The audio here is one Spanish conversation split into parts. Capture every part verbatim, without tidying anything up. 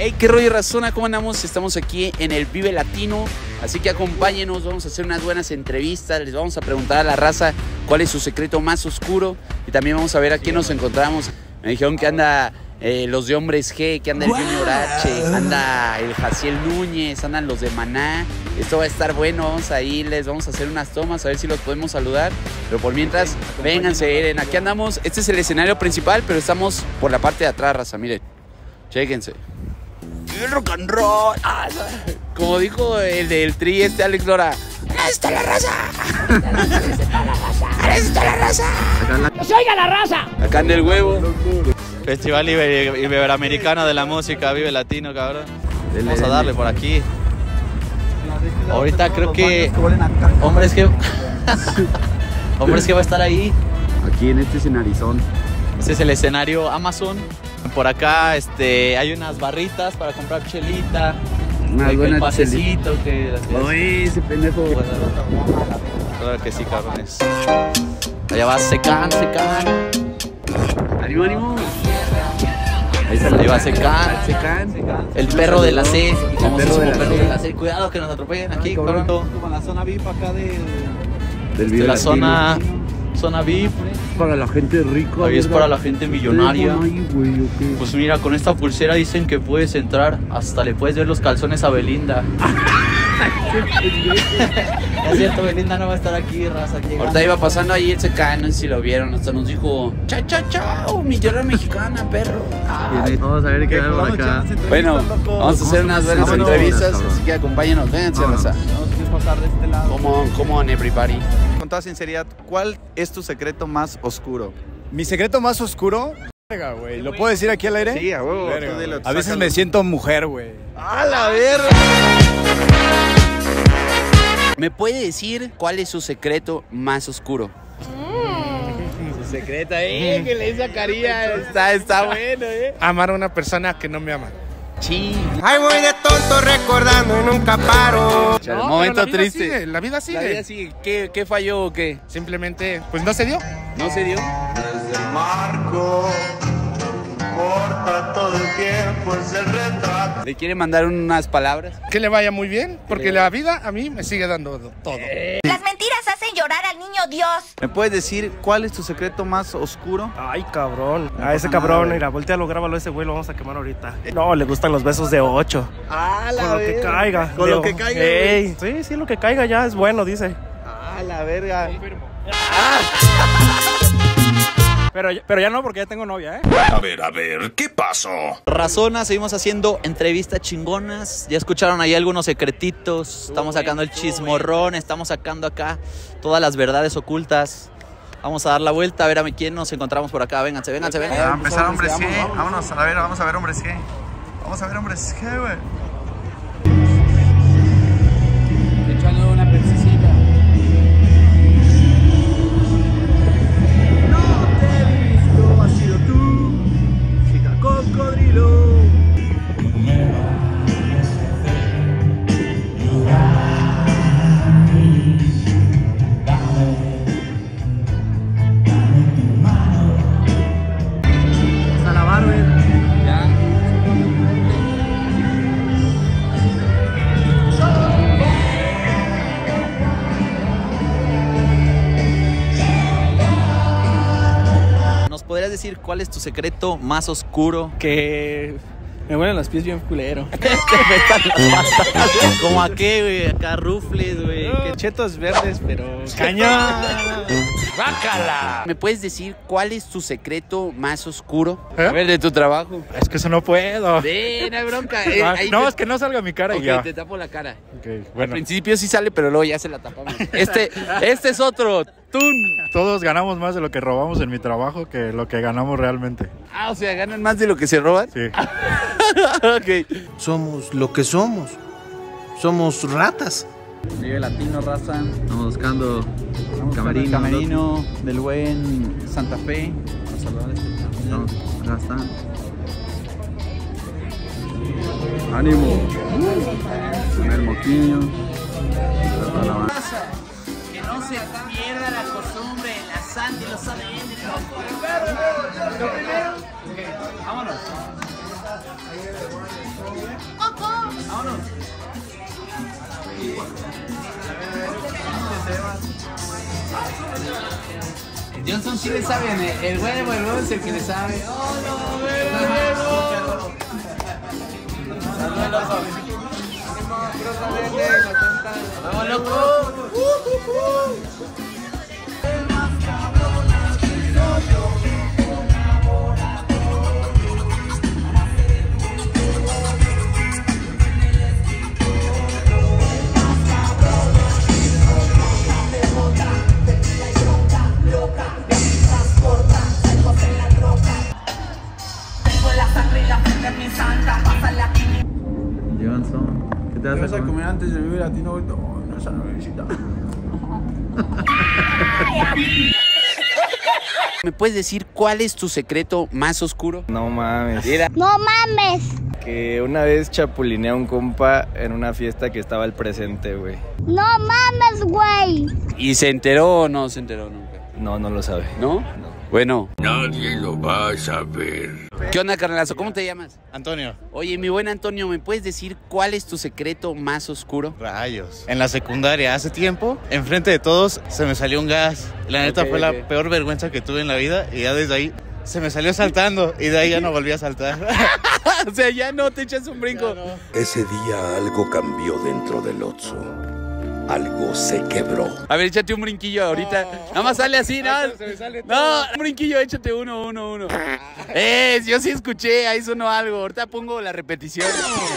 Hey, qué rollo, razona, ¿cómo andamos? Estamos aquí en el Vive Latino, así que acompáñenos, vamos a hacer unas buenas entrevistas, les vamos a preguntar a la raza cuál es su secreto más oscuro y también vamos a ver a quién nos encontramos. Me dijeron que anda eh, los de Hombres G, que anda el Junior H, anda el Jaciel Núñez, andan los de Maná. Esto va a estar bueno, vamos a irles, vamos a hacer unas tomas, a ver si los podemos saludar. Pero por mientras, vénganse, aquí andamos. Este es el escenario principal, pero estamos por la parte de atrás, raza, miren. Chéquense. El rock and roll. Ah, como dijo el del Tri, este Alex Lora. ¡Ahí está la raza! ¡Ahí está la raza! ¡Que se oiga la raza! Acá anda el huevo. Festival Iber Iberoamericano de la Música, Vive Latino, cabrón. Vamos a darle por aquí. Ahorita creo que Hombres G Hombres G va a estar ahí. Aquí en este escenarizón. Este es el escenario Amazon. Por acá este, hay unas barritas para comprar chelita. Una buena pasecito que... Uy, ese pendejo. Claro que sí, cabrones. Allá va, secan, secan. Ánimo, ánimo. Ahí, se Ahí va Secan. Secan. El perro de la C. El perro de la, perro de la C. Cuidado que nos atropellen aquí, cabrón. Como la zona V I P acá del... Del de la zona... Zona V I P. Para la gente rica. Ahí es para la gente millonaria. Ay, güey, okay. Pues mira, con esta pulsera dicen que puedes entrar. Hasta le puedes ver los calzones a Belinda. Es cierto, Belinda no va a estar aquí, raza. Ahorita iba pasando ahí el Secan, no sé si lo vieron. Hasta nos dijo: chao, chao, chao, mi tierra mexicana, perro. Ay, vamos a ver qué hay por acá. Bueno, vamos a hacer unas buenas entrevistas. Así que acompáñenos, vénganse, raza. Tenemos que pasar de este lado. Come on, come on, everybody. Con toda sinceridad, ¿cuál es tu secreto más oscuro? Mi secreto más oscuro, verga, güey. ¿Lo puedo decir aquí al aire? Sí, a huevo. Verga, Tú dilo, a veces sácalo. me siento mujer, güey. ¡A la verga! ¿Me puede decir cuál es su secreto más oscuro? Su secreta, eh, que le hizo carilla. Está, está bueno, eh. Amar a una persona que no me ama. Sí. Ay, voy de tonto recordando y nunca paro. El No, momento pero la vida triste. sigue, la vida sigue. La vida sigue. ¿Qué, ¿Qué falló o qué? Simplemente, pues no se dio. ¿No se dio? Desde el marco, corta todo el tiempo, es el retrato. ¿Le quiere mandar unas palabras? Que le vaya muy bien, porque la vida a mí me sigue dando todo. Las mentiras hacen llorar al niño Dios. ¿Me puedes decir cuál es tu secreto más oscuro? Ay, cabrón. No A ese pasa cabrón, nada, mira, voltealo, grábalo, ese güey lo vamos a quemar ahorita. No, le gustan los besos de ocho. ¡Ah, la Con lo que verga! caiga. Con Digo, lo que caiga. Ey, sí, sí, lo que caiga ya es bueno, dice. ¡Ah, la verga! Pero, pero ya no, porque ya tengo novia, ¿eh? A ver, a ver, ¿qué pasó? Razona, seguimos haciendo entrevistas chingonas. Ya escucharon ahí algunos secretitos. Estamos sacando el chismorrón. Estamos sacando acá todas las verdades ocultas. Vamos a dar la vuelta a ver a quién nos encontramos por acá. Vénganse, vénganse, vénganse. Va a empezar Hombres G. Vámonos a ver, vamos a ver Hombres G. Vamos a ver Hombres G, güey. Echando una persicita. ¿Podrías decir cuál es tu secreto más oscuro? Que me huelen los pies bien culero. ¿Cómo a qué, güey? Acá rufles, güey. Que chetos verdes, pero cañón. ¿Me puedes decir cuál es tu secreto más oscuro? ¿Eh? A ver, de tu trabajo. Es que eso no puedo. Sí, no hay bronca. Eh, Ah, ahí no, te- es que no salga mi cara Ok, y ya. te tapo la cara. Okay, Al bueno, principio sí sale, pero luego ya se la tapamos. Este, este es otro. Tun. todos ganamos más de lo que robamos en mi trabajo que lo que ganamos realmente. Ah, o sea, ganan más de lo que se roban. Sí. Ok. Somos lo que somos. Somos ratas. Vive Latino, raza. Estamos buscando camerino, camerino del buen Santa Fe. Vamos a saludar a este camerino. Acá están. Ánimo. Primer moquillo. Que no se pierda la costumbre, la Sandy lo sabe bien. Vámonos. Vámonos. Johnson sí le sabe, el huevo, el huevo es el que le sabe. ¡Oh, no, huevo! ¡Vamos, loco! Johnson, ¿qué te vas a comer? comer antes del Vive Latino? No, no, esa no necesita. ¿Me puedes decir cuál es tu secreto más oscuro? No mames. No mames. Que una vez chapulineé a un compa en una fiesta que estaba al presente, güey. No mames, güey. ¿Y se enteró o no se enteró nunca? No, no lo sabe. ¿No? No. Bueno. Nadie lo va a saber. ¿Qué onda, carnalazo? ¿Cómo te llamas? Antonio. Oye, mi buen Antonio, ¿me puedes decir cuál es tu secreto más oscuro? Rayos. En la secundaria, hace tiempo, enfrente de todos, se me salió un gas. La neta Ok, fue ok. la peor vergüenza que tuve en la vida y ya desde ahí se me salió saltando y de ahí ya no volví a saltar. O sea, ya no te echas un brinco. Ese día algo cambió dentro del Otso. Algo se quebró. A ver, échate un brinquillo ahorita. Nada más sale así, nada. No, un brinquillo, échate uno, uno, uno. Eh, yo sí escuché, ahí sonó algo. Ahorita pongo la repetición.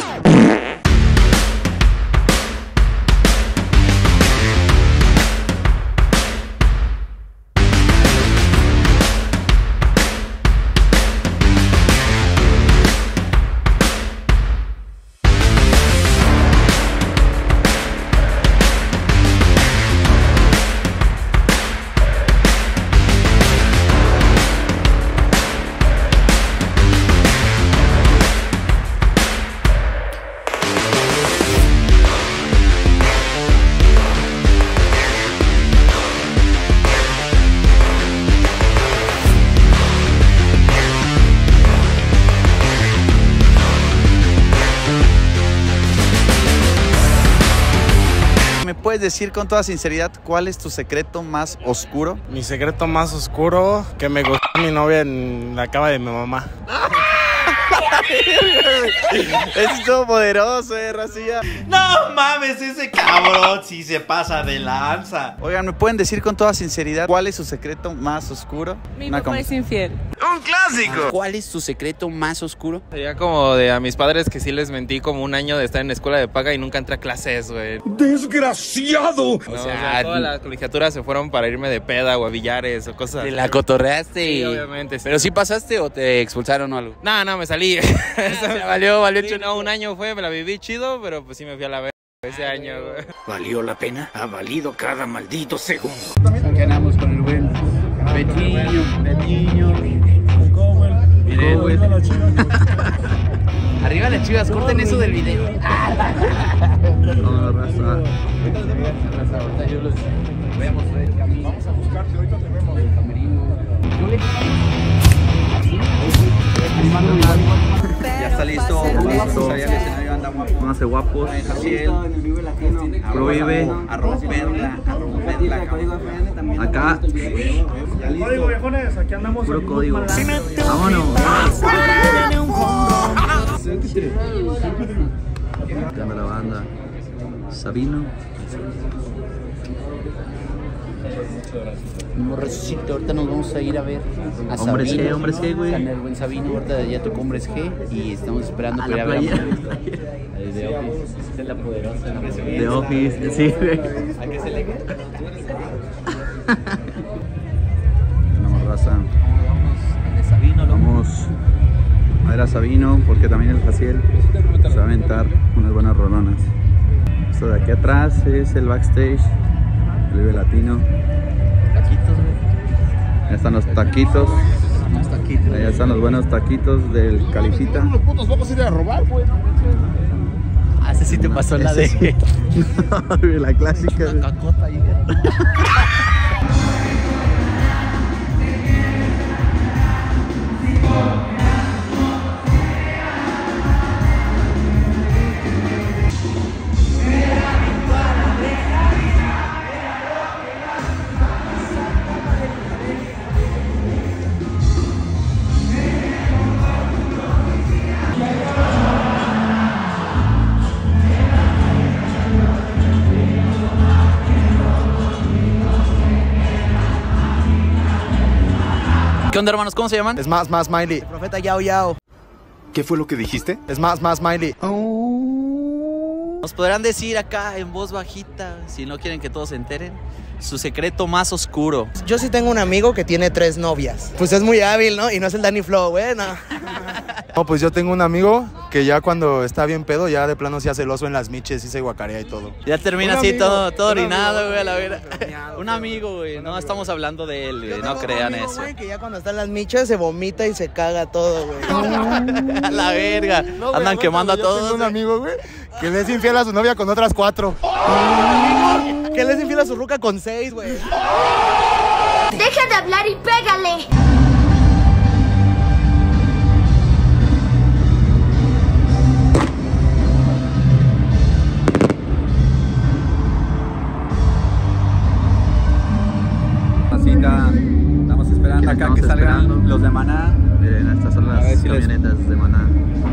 ¿Me puedes decir con toda sinceridad cuál es tu secreto más oscuro? Mi secreto más oscuro, que me gustó mi novia en la cama de mi mamá. Es todo poderoso, eh, racilla. No mames, ese cabrón sí se pasa de lanza. Oigan, ¿me pueden decir con toda sinceridad cuál es su secreto más oscuro? Mi Una papá com- es infiel. ¡Un clásico! ¿Cuál es tu secreto más oscuro? Sería como de a mis padres que sí les mentí como un año de estar en escuela de paga y nunca entré a clases, güey. ¡Desgraciado! O O sea, sea, todas las colegiaturas se fueron para irme de peda o a billares o cosas ¿Te así. la cotorreaste? Sí, y- obviamente. Sí. ¿Pero sí pasaste o te expulsaron o algo? No, no, me salí. Se valió, valió. Sí, no, un año fue, me la viví chido, pero pues sí me fui a la verga ese año, güey. ¿Valió la pena? Ha valido cada maldito segundo. Aquí andamos con el buen Petiño, Petiño. Miren, güey. Arriba las chivas, corten eso del video. No, raza. Yo los voy a mostrar el camino. Vamos a buscarte, ahorita te vemos el camerino. Ya está listo. Listo. Pónganse guapos. Prohíbe a romperla, a romperla. Acá. Código, viejones, aquí andamos. Puro código. Vámonos. ¿Qué anda la banda? Sabino. Morrecito, ahorita nos vamos a ir a ver a Hombres Sabino. G, hombres G, güey. Con el buen Sabino, ahorita ya tocó Hombres G y estamos esperando A que la ir a ver playa. a el de Office. Esta es la poderosa. ¿No? De Office, sí, güey. ¿A qué se le queda? Vamos, raza. Vamos a ver a Sabino porque también el Jaciel se va a aventar unas buenas rolonas. Esto de aquí atrás es el backstage, el Vive Latino. Taquitos, güey. Ahí están los taquitos. Allá están los buenos taquitos del Califita. Los putos vamos a ir a robar, güey. Ah, ese sí te pasó la Ese de... No, la clásica. güey. Cacota ahí. ¿Qué onda, hermanos? ¿Cómo se llaman? Es más, más, Miley. El profeta Yao Yao. ¿Qué fue lo que dijiste? Es más, más, Miley. Nos podrán decir acá en voz bajita, si no quieren que todos se enteren, su secreto más oscuro. Yo sí tengo un amigo que tiene tres novias. Pues es muy hábil, ¿no? Y no es el Danny Flow, güey, no. No, pues yo tengo un amigo que ya cuando está bien pedo, ya de plano se hace el oso en las miches y se guacarea y todo. Ya termina Un así amigo, todo, todo un orinado, amigo, güey, a la vera. Bromeado, Un amigo, güey, no estamos hablando de él, güey, Yo no tengo crean un amigo, eso. güey, que ya cuando está en las miches se vomita y se caga todo, güey. A la verga, No, güey, andan aguanta, quemando a güey, yo todos. tengo un güey. amigo, güey, que le es infiel a su novia con otras cuatro. Que le es infiel a su ruca con seis, güey. Deja de hablar y pégale. Estamos esperando acá que salgan los de Maná. Miren, estas son las camionetas de Maná.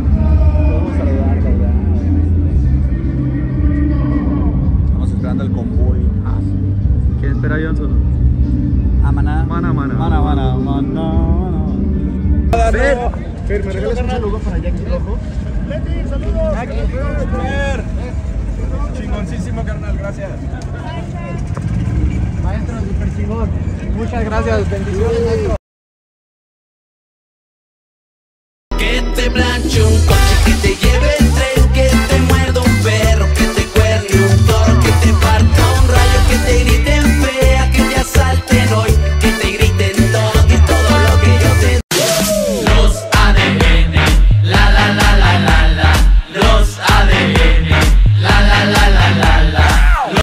Estamos esperando el convoy. ¿Quién espera, Johnson? A Maná. Maná, Maná. Maná, Maná, Maná. Fer, Fer, ¿me regalas un saludo para Jackie Rojo? Leti, saludos. Fer. Chingoncísimo, carnal, gracias. Maestro, super chingón. Muchas gracias, bendiciones, maestro. Que te planche un